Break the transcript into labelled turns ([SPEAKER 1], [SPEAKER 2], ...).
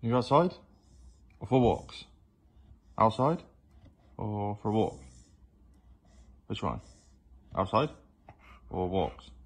[SPEAKER 1] You outside or for walks? Outside or for a walk? Which one? Outside or walks?